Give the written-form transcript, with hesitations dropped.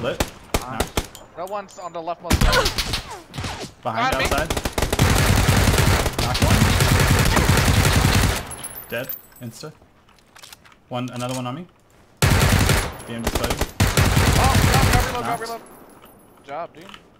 Lit. Nice. No one's on the leftmost side. Behind, outside. Knocked one. Dead. Insta. Another one on me. BM just played. Oh, got reload. Good job, dude.